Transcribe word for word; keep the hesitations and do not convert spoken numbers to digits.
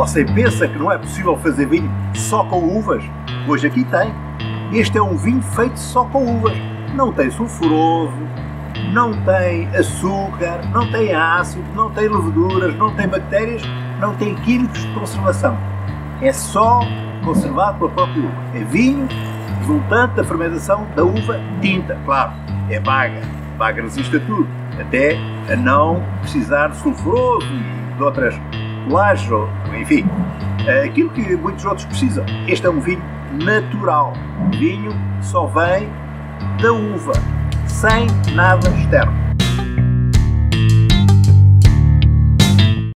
Você pensa que não é possível fazer vinho só com uvas? Hoje aqui tem. Este é um vinho feito só com uvas. Não tem sulfuroso, não tem açúcar, não tem ácido, não tem leveduras, não tem bactérias, não tem químicos de conservação. É só conservado pela própria uva. É vinho resultante da fermentação da uva tinta. Claro, é vaga. Vaga resiste a tudo, até a não precisar de sulfuroso e de outras colagens, enfim, aquilo que muitos outros precisam. Este é um vinho natural. O vinho só vem da uva, sem nada externo.